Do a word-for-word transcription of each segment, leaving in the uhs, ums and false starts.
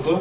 oldu?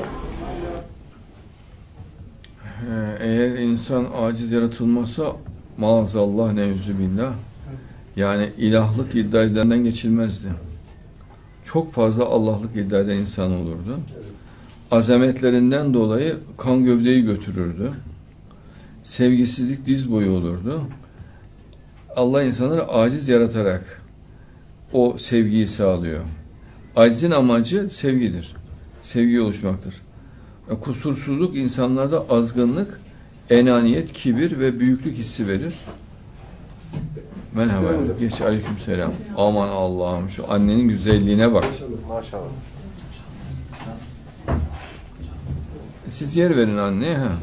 Eğer insan aciz yaratılmazsa maazallah nevzübillah, yani ilahlık iddia edilenden geçilmezdi. Çok fazla Allah'lık iddia eden insan olurdu. Azametlerinden dolayı kan gövdeyi götürürdü. Sevgisizlik diz boyu olurdu. Allah insanları aciz yaratarak o sevgiyi sağlıyor. Acizin amacı sevgidir. Sevgi oluşmaktır. Kusursuzluk insanlarda azgınlık, enaniyet, kibir ve büyüklük hissi verir. Merhaba. Geç, aleykümselam. Aman Allah'ım, şu annenin güzelliğine bak. Maşallah. Siz yer verin anneye. Ha.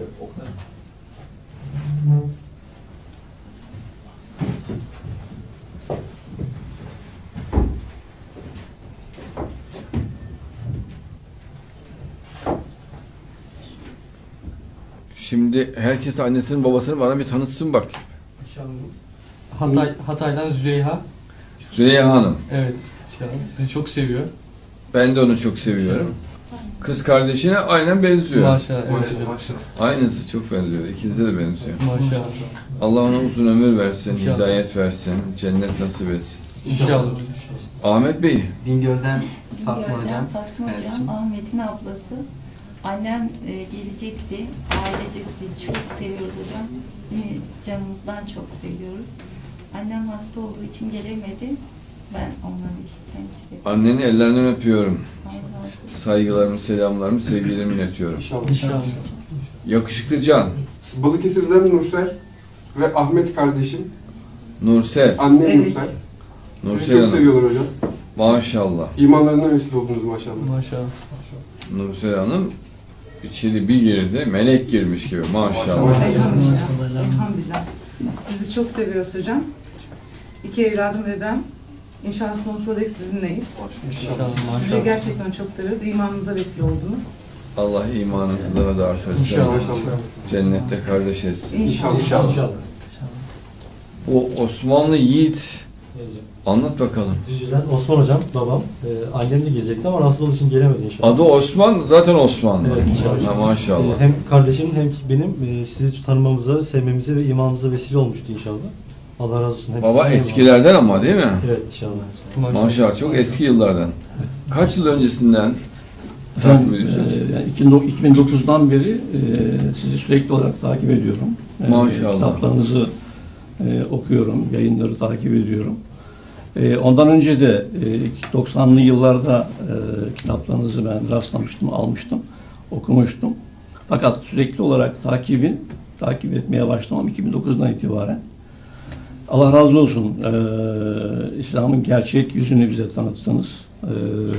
Şimdi herkes annesinin babasını bana bir tanıtsın bak. İnşallah. Hatay, Hatay'dan Züleyha. Züleyha Hanım. Evet. İnşallah. Sizi çok seviyor. Ben de onu çok seviyorum. Kız kardeşine aynen benziyor. Maşallah. Evet. Maşallah. Aynısı çok benziyor. İkinize de benziyor. Maşallah. Allah ona uzun ömür versin, İnşallah. hidayet versin, cennet nasip etsin. İnşallah. Ahmet Bey. Bingöl'den Fatma Bingöl'den Hocam. Fatma Evet. Hocam, Ahmet'in ablası. Annem e, gelecekti. Ailecek sizi çok seviyoruz hocam. Yine canımızdan çok seviyoruz. Annem hasta olduğu için gelemedi. Ben onları işte temsil ediyorum. Annenin ellerinden öpüyorum. Allah razı olsun. Saygılarımı, selamlarımı, sevgilerimi iletiyorum. İnşallah. İnşallah. Yakışıklı Can. Balıkesir'den Nursel ve Ahmet kardeşim. Nursel. Annem Evet. Nursel. Sizi Nursel çok Hanım. seviyorlar hocam. Maşallah. İmanlarına vesile oldunuz maşallah. Maşallah. Nursel Hanım içeri bir girdi, melek girmiş gibi. Maşallah. Elhamdülillah. Elhamdülillah. Sizi çok seviyoruz hocam. İki evladım ve ben. İnşallah sonsuza dek sizinleyiz. İnşallah. Sizi Maşallah. gerçekten çok seviyoruz. İmanınıza vesile oldunuz. Allah imanınızı daha da artırsın. İnşallah. Cennette kardeş etsin. İnşallah. İnşallah. O Osmanlı yiğit. Anlat bakalım. Düzce'den Osman hocam, babam. Ee, annem de gelecekti ama rahatsız olduğu için gelemedi inşallah. Adı Osman, zaten Osmanlı. Evet, inşallah. Ha, maşallah. Ee, hem kardeşim hem benim e, sizi tanımamıza, sevmemize ve imanımıza vesile olmuştu inşallah. Allah razı olsun. Hem Baba sizin eskilerden ama değil mi? hem- Evet inşallah. Maşallah, çok eski yıllardan. Kaç yıl öncesinden takip Efendim, ediyorsunuz? e, yani iki bin dokuzdan beri e, sizi sürekli olarak takip ediyorum. E, Maşallah. Kitaplarınızı e, okuyorum, yayınları takip ediyorum. E, ondan önce de e, doksanlı yıllarda e, kitaplarınızı ben rastlamıştım, almıştım, okumuştum. Fakat sürekli olarak takibin, takip etmeye başlamam iki bin dokuzdan itibaren. Allah razı olsun. E, İslam'ın gerçek yüzünü bize tanıttınız. E,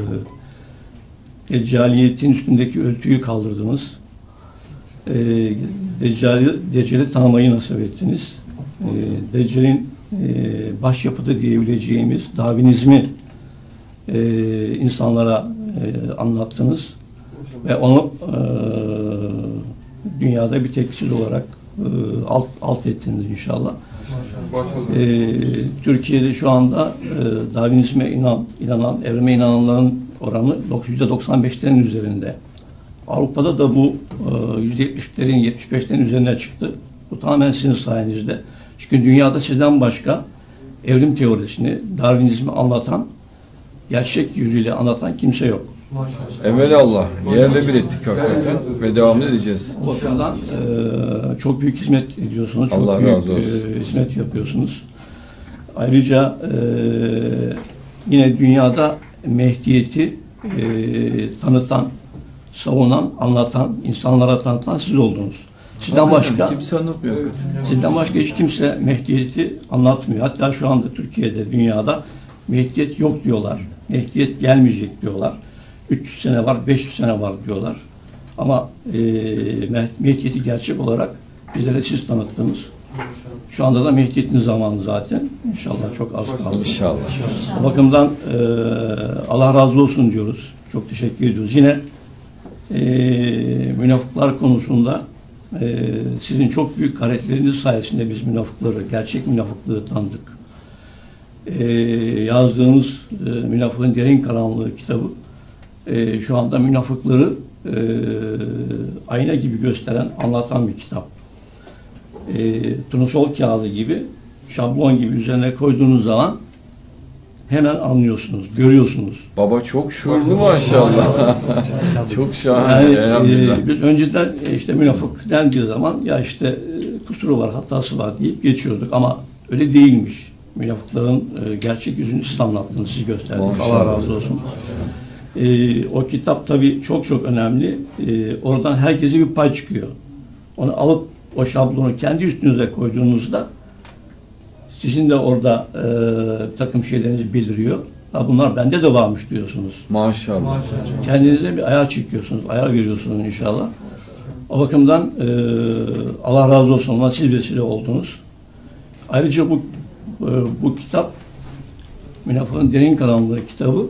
Deccaliyetin üstündeki örtüyü kaldırdınız. E, Deccali, Deccali tanımayı nasip ettiniz. E, Deccal'in e, başyapıtı diyebileceğimiz Darwinizmi e, insanlara e, anlattınız. Ve onu e, dünyada bir tek siz olarak e, alt, alt ettiniz inşallah. Maşallah. E, Türkiye'de şu anda e, Darwinizme inan, inanan, evrime inananların oranı yüzde doksan beşlerin üzerinde. Avrupa'da da bu e, yüzde yetmişlerin, yetmiş beşlerin üzerine çıktı. Bu tamamen sizin sayenizde. Çünkü dünyada sizden başka evrim teorisini, Darwinizmi anlatan, gerçek yüzüyle anlatan kimse yok. Evelallah. Yerle bir ettik hakikaten ve devam edeceğiz. O bakımdan e, çok büyük hizmet ediyorsunuz. Çok Allah büyük razı olsun. e, hizmet yapıyorsunuz. Ayrıca e, yine dünyada Mehdiyeti e, tanıtan, savunan, anlatan, insanlara tanıtan siz oldunuz. Sizden başka Kimse anlatmıyor. sizden başka hiç kimse Mehdiyeti anlatmıyor. Hatta şu anda Türkiye'de, dünyada Mehdiyet yok diyorlar. Mehdiyet gelmeyecek diyorlar. üç yüz sene var, beş yüz sene var diyorlar. Ama e, Mehdiyeti gerçek olarak bizlere siz tanıttınız. Şu anda da Mehdiyet'in zamanı zaten. İnşallah çok az kaldı. İnşallah. O bakımdan e, Allah razı olsun diyoruz. Çok teşekkür ediyoruz. Yine e, münafıklar konusunda e, sizin çok büyük gayretleriniz sayesinde biz münafıkları, gerçek münafıklığı tanıdık. E, yazdığınız e, Münafığın Derin Karanlığı kitabı e, şu anda münafıkları e, ayna gibi gösteren, anlatan bir kitap. E, turnusol kağıdı gibi, şablon gibi üzerine koyduğunuz zaman hemen anlıyorsunuz, görüyorsunuz. Baba çok şuurlu maşallah. Çok şahane. Yani elhamdülillah. e, biz önceden e, işte münafık dendiği zaman ya işte e, kusuru var, hatası var deyip geçiyorduk ama öyle değilmiş. Münafıkların e, gerçek yüzünü siz anlattınız, siz gösterdiniz. Allah razı olsun. E, o kitap tabii çok çok önemli. E, oradan herkese bir pay çıkıyor. Onu alıp o şablonu kendi üstünüze koyduğunuzda sizin de orada e, takım şeylerinizi bildiriyor. Ha, bunlar bende de varmış diyorsunuz. Maşallah. Maşallah. Kendinize bir ayar çekiyorsunuz, ayar veriyorsunuz inşallah. O bakımdan e, Allah razı olsun, ona siz vesile oldunuz. Ayrıca bu e, bu kitap, Münafığın Derin Karanlığı kitabı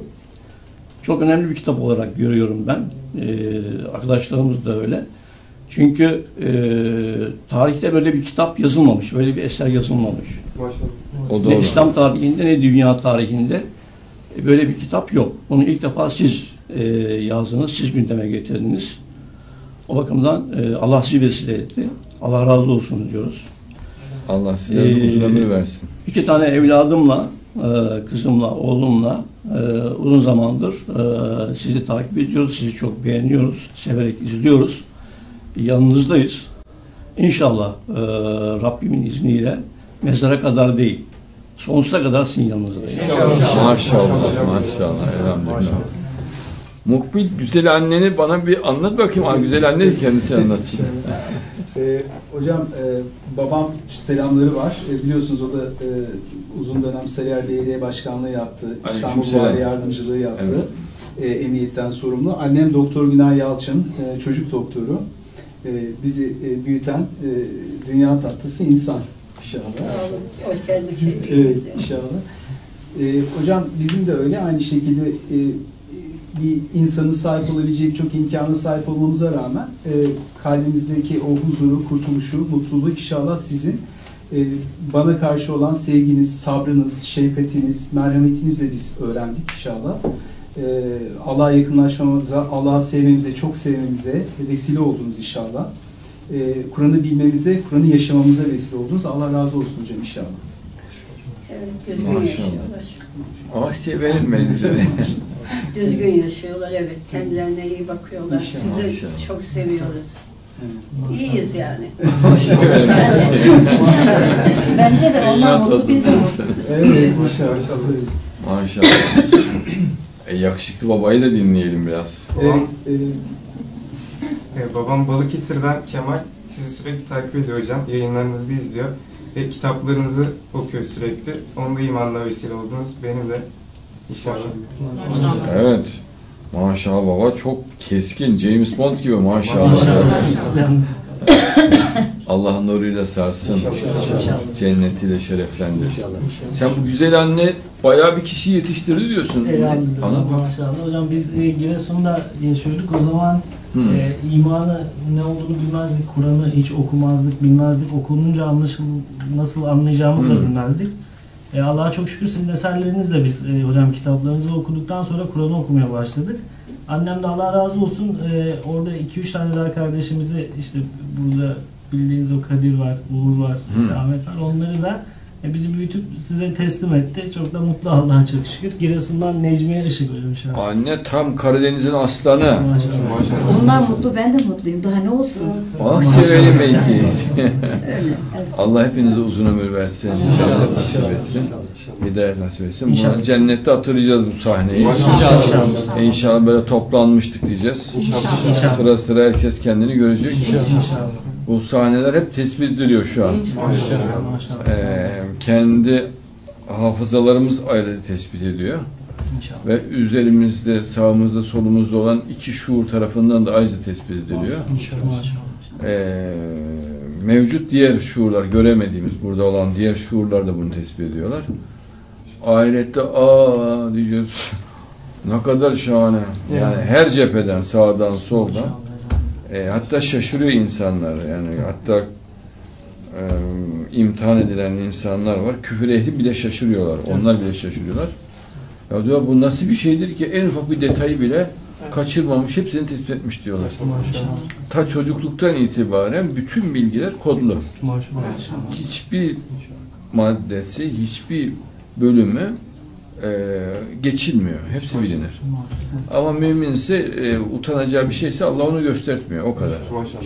çok önemli bir kitap olarak görüyorum ben. E, arkadaşlarımız da öyle. Çünkü e, tarihte böyle bir kitap yazılmamış, böyle bir eser yazılmamış. Maşallah. O Ne doğru. İslam tarihinde ne dünya tarihinde böyle bir kitap yok. Bunu ilk defa siz e, yazdınız, siz gündeme getirdiniz. O bakımdan e, Allah sizi vesile etti. Allah razı olsun diyoruz. Allah size Ee, uzun ömür versin. İki tane evladımla, e, kızımla, oğlumla e, uzun zamandır e, sizi takip ediyoruz, sizi çok beğeniyoruz, severek izliyoruz. Yanınızdayız. İnşallah e, Rabbimin izniyle mezara kadar değil, sonsuza kadar sizin yanınızdayız. Maşallah. Maşallah. Elhamdülillah. Mukbil, güzel anneni bana bir anlat bakayım. Aa, güzel anne de kendisi anlatsın. Ee, hocam e, babam selamları var. E, biliyorsunuz o da e, uzun dönem Sarıyer Belediye Başkanlığı yaptı. İstanbul Aleykümselam. Vali Yardımcılığı yaptı. Evet. E, emniyetten sorumlu. Annem Doktor Günay Yalçın, e, çocuk doktoru. E, bizi e, büyüten e, dünya tatlısı insan inşallah. O kendi şeyi. Evet, inşallah. E, hocam bizim de öyle. Aynı şekilde e, bir insanın sahip olabilecek çok imkana sahip olmamıza rağmen e, kalbimizdeki o huzuru, kurtuluşu, mutluluğu inşallah sizin e, bana karşı olan sevginiz, sabrınız, şefkatiniz, merhametinizle biz öğrendik inşallah. E, Allah'a yakınlaşmamıza, Allah'ı sevmemize, çok sevmemize vesile oldunuz inşallah. E, Kur'an'ı bilmemize, Kur'an'ı yaşamamıza vesile oldunuz. Allah razı olsun hocam inşallah. Evet, düzgün Maşallah. yaşıyorlar. Ah severim ben seni. Düzgün yaşıyorlar, evet. Kendilerine iyi bakıyorlar. İnşallah. Sizi Maşallah. çok seviyoruz. İyiyiz yani. Bence de onlar mutlu, biz de mutluyuz. Evet, inşallah. Maşallah. E, yakışıklı babayı da dinleyelim biraz. Evet, e, Ee, babam Balıkesir'den Kemal. Sizi sürekli takip ediyor hocam. Yayınlarınızı izliyor. Ve kitaplarınızı okuyor sürekli. Onda imanla vesile oldunuz. Benim de inşallah. Evet. Maşallah baba çok keskin. James Bond gibi maşallah. Allah'ın nuruyla sarsın. Cennetiyle şereflendirsin. Sen bu güzel anne bayağı bir kişi yetiştirdi diyorsun. Elhamdülillah. Anlat bak. Maşallah. Hocam biz e, Giresun'da yaşıyorduk. O zaman Hmm. e, imanı ne olduğunu bilmezdik. Kur'an'ı hiç okumazdık, bilmezdik. Okununca anlaşıl nasıl anlayacağımızı da Hmm. bilmezdik. E, Allah'a çok şükür sizin eserlerinizle biz e, hocam kitaplarınızı okuduktan sonra Kur'an'ı okumaya başladık. Annem de Allah razı olsun e, orada iki üç tane daha kardeşimizi işte burada bildiğiniz o Kadir var, Uğur var, işte Hmm. Ahmet var. Onları da e, bizi büyütüp size teslim etti. Çok da mutlu Allah'a çok şükür. Giresun'dan Necmiye Işık hocam şu an. Anne tam Karadeniz'in aslanı. Maşallah. Onlar mutlu, ben de mutluyum. Daha ne olsun? Ah severim ben seni. Öyle. Evet. Allah hepinize uzun ömür versin. İnşallah nasip etsin. Hidayet nasip etsin. Bunu İnşallah. cennette hatırlayacağız bu sahneyi. İnşallah. İnşallah. İnşallah böyle toplanmıştık diyeceğiz. İnşallah. Sıra sıra herkes kendini görecek. İnşallah. Bu sahneler hep tespit ediliyor şu an. Maşallah. Maşallah. Ee, kendi hafızalarımız ayrı tespit ediyor. İnşallah. Ve üzerimizde, sağımızda, solumuzda olan iki şuur tarafından da ayrıca tespit ediliyor. İnşallah. Maşallah. Ee, mevcut diğer şuurlar, göremediğimiz burada olan diğer şuurlar da bunu tespit ediyorlar. Ahirette aa diyeceğiz. Ne kadar şahane. Yani her cepheden, sağdan, soldan. E, hatta şaşırıyor insanlar. Yani hatta e, imtihan edilen insanlar var. Küfür ehli bile şaşırıyorlar. Onlar bile şaşırıyorlar. Ya diyor bu nasıl bir şeydir ki en ufak bir detayı bile kaçırmamış, hepsini tespit etmiş diyorlar. Maşallah. Ta çocukluktan itibaren bütün bilgiler kodlu. Maşallah. Hiçbir maddesi, hiçbir bölümü e, geçilmiyor. Hepsi bilinir. Ama müminse e, utanacağı bir şeyse Allah onu göstertmiyor. O kadar.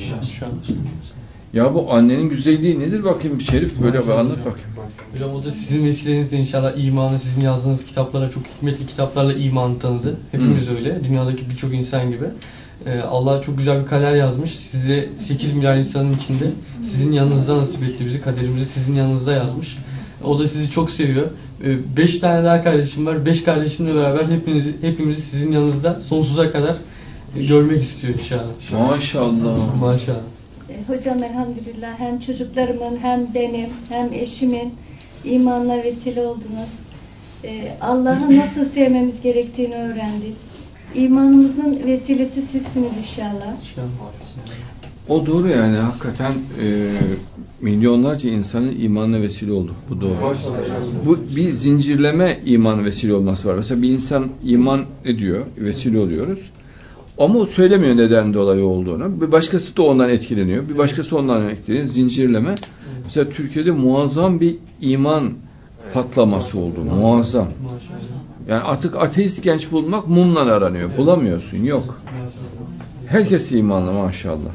Ya bu annenin güzelliği nedir bakayım Şerif, böyle bir anlat bakayım. Hocam o da sizin vesilenizle inşallah imanı, sizin yazdığınız kitaplara, çok hikmetli kitaplarla imanı tanıdı. Hepimiz hmm. öyle. Dünyadaki birçok insan gibi. Ee, Allah çok güzel bir kader yazmış. Size sekiz milyar insanın içinde sizin yanınızda nasip etti bizi. Kaderimizi sizin yanınızda yazmış. O da sizi çok seviyor. Ee, beş tane daha kardeşim var. Beş kardeşimle beraber hepinizi, hepimizi sizin yanınızda sonsuza kadar görmek istiyor inşallah. Maşallah. Maşallah. Hocam elhamdülillah hem çocuklarımın hem benim hem eşimin imanla vesile oldunuz. Ee, Allah'ı nasıl sevmemiz gerektiğini öğrendik. İmanımızın vesilesi sizsiniz inşallah. O doğru yani hakikaten e, milyonlarca insanın imanına vesile oldu. Bu doğru. Bu bir zincirleme iman vesile olması var. Mesela bir insan iman ediyor, vesile oluyoruz. Ama o söylemiyor neden dolayı olduğunu. Bir başkası da ondan etkileniyor. Bir başkası ondan etkileniyor. Zincirleme. Mesela Türkiye'de muazzam bir iman patlaması oldu. Muazzam. Yani artık ateist genç bulmak mumla aranıyor. Bulamıyorsun. Yok. Herkes imanlı maşallah.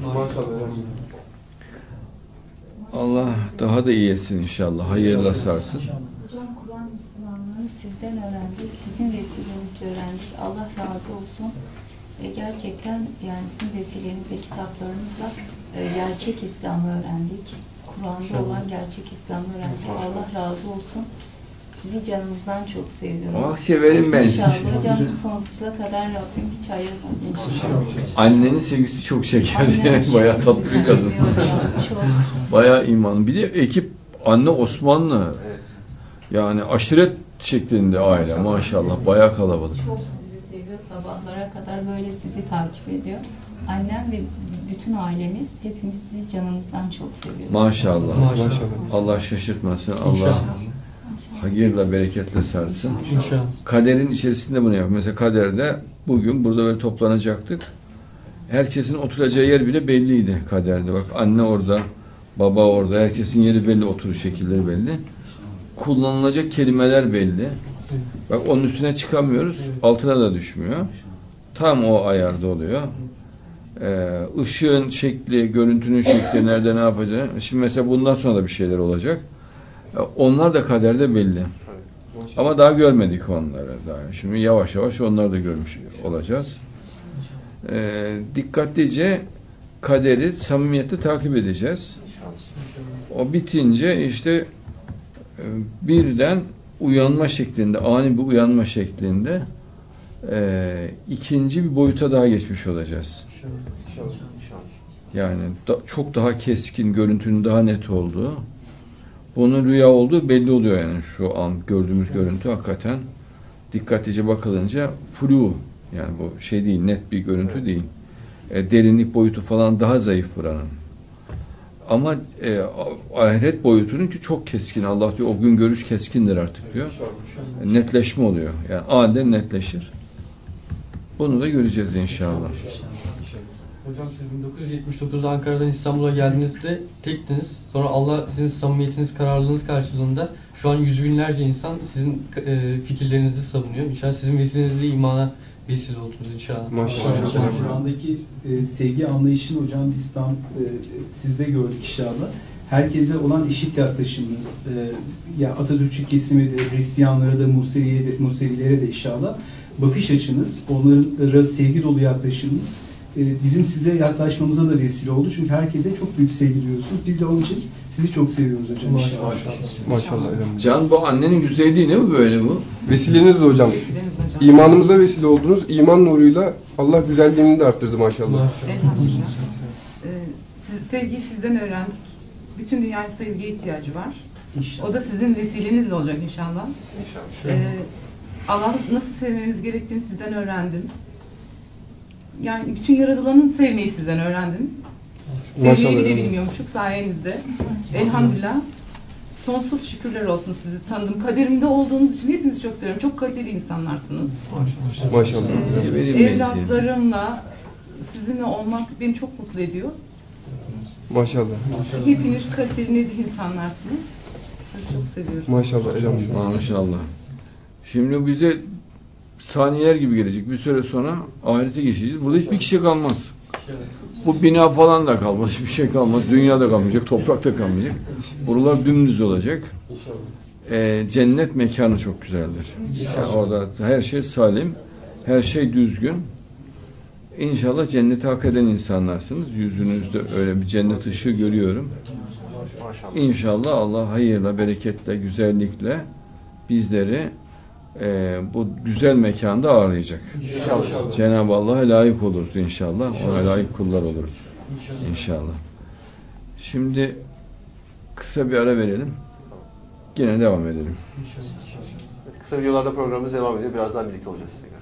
Allah daha da iyi etsin inşallah. Hayırla sarsın. Hocam Kur'an Müslümanlığını sizden öğrendik. Sizin vesilenizle öğrendik. Allah razı olsun. E, gerçekten yani sizin vesilenizle, kitaplarınızla e, gerçek İslam'ı öğrendik. Kur'an'da olan gerçek İslam'ı öğrendik. Allah razı olsun. Sizi canımızdan çok seviyorum. Ah severim ben sizi. İnşallah hocam sonsuza kadar Rabbim hiç ayırmasın inşallah. Annenin sevgisi çok şeker. Bayağı tatlı bir kadın. Bayağı imanlı. Bir de ekip anne Osmanlı. Yani aşiret şeklinde aile maşallah. Bayağı kalabalık. Çok sizi seviyor. Sabahlara kadar böyle sizi takip ediyor. Annem ve bütün ailemiz hepimiz sizi canımızdan çok seviyoruz. Maşallah. Maşallah. Allah şaşırtmasın. Allah İnşallah. hayırla, bereketle sarsın. İnşallah. Kaderin içerisinde bunu yapıyor. Mesela kaderde bugün burada böyle toplanacaktık. Herkesin oturacağı yer bile belliydi kaderde. Bak anne orada, baba orada. Herkesin yeri belli, oturuş şekilleri belli. Kullanılacak kelimeler belli. Bak onun üstüne çıkamıyoruz. Altına da düşmüyor. Tam o ayarda oluyor. Ee, ışığın şekli, görüntünün şekli, nerede ne yapacağı. Şimdi mesela bundan sonra da bir şeyler olacak. Onlar da kaderde belli. Ama daha görmedik onları. Daha. Şimdi yavaş yavaş onları da görmüş olacağız. Ee, dikkatlice kaderi samimiyetle takip edeceğiz. O bitince işte birden uyanma şeklinde, ani bir uyanma şeklinde e, ikinci bir boyuta daha geçmiş olacağız. Yani da, çok daha keskin, görüntünün daha net olduğu, bunun rüya olduğu belli oluyor yani şu an gördüğümüz görüntü hakikaten dikkatlice bakılınca flu, yani bu şey değil, net bir görüntü değil. E, derinlik boyutu falan daha zayıf buranın. Ama e, ahiret boyutunun ki çok keskin. Allah diyor o gün görüş keskindir artık diyor. E, netleşme oluyor. Yani aniden netleşir. Bunu da göreceğiz inşallah. Hocam siz bin dokuz yüz yetmiş dokuzda Ankara'dan İstanbul'a geldiğinizde tektiniz. Sonra Allah sizin samimiyetiniz, kararlılığınız karşılığında şu an yüz binlerce insan sizin e, fikirlerinizi savunuyor. İnşallah sizin vesilenizle imana vesile oldunuz inşallah. Maşallah. Şu andaki e, sevgi anlayışını hocam biz tam e, sizde gördük inşallah. Herkese olan eşit yaklaşımınız, e, ya Atatürkçü kesimi de, Hristiyanlara da, Museviye de, Musevilere de inşallah bakış açınız, onlara sevgi dolu yaklaşımınız e, bizim size yaklaşmamıza da vesile oldu. Çünkü herkese çok büyük sevgi duyuyorsunuz. Biz de onun için sizi çok seviyoruz hocam inşallah. Maşallah. Can bu annenin güzelliği ne bu böyle bu? Vesileniz de hocam. İmanımıza vesile oldunuz. İman nuruyla Allah güzelliğini de arttırdı maşallah. Elhamdülillah. Ee, siz, sevgiyi sizden öğrendik. Bütün dünyanın sevgiye ihtiyacı var. İnşallah. O da sizin vesilenizle olacak inşallah. İnşallah. Ee, Allah'ı nasıl sevmemiz gerektiğini sizden öğrendim. Yani bütün yaratılanın sevmeyi sizden öğrendim. Sevmeyi bile bilmiyormuşuk sayenizde. Elhamdülillah. sonsuz şükürler olsun sizi tanıdım. Kaderimde olduğunuz için hepinizi çok seviyorum. Çok kaliteli insanlarsınız. Maşallah. Ee, evlatlarımla sizinle olmak beni çok mutlu ediyor. Maşallah. Hepiniz kaliteli, nezih insanlarsınız. Sizi çok seviyoruz. Maşallah. Elhamdülillah. Maşallah. Şimdi bize saniyeler gibi gelecek. Bir süre sonra ahirete geçeceğiz. Burada hiçbir kişi kalmaz. Bu bina falan da kalmaz. Hiçbir şey kalmaz. Dünya da kalmayacak. Toprak da kalmayacak. Buralar dümdüz olacak. Ee, cennet mekanı çok güzeldir. Yani orada her şey salim. Her şey düzgün. İnşallah cenneti hak eden insanlarsınız. Yüzünüzde öyle bir cennet ışığı görüyorum. İnşallah Allah hayırla, bereketle, güzellikle bizleri e, bu güzel mekanda ağırlayacak. İnşallah. Cenab-ı Allah'a layık oluruz inşallah. Ona layık kullar oluruz. İnşallah. Şimdi kısa bir ara verelim. Yine devam edelim. Kısa videolarda programımız devam ediyor. Birazdan birlikte olacağız.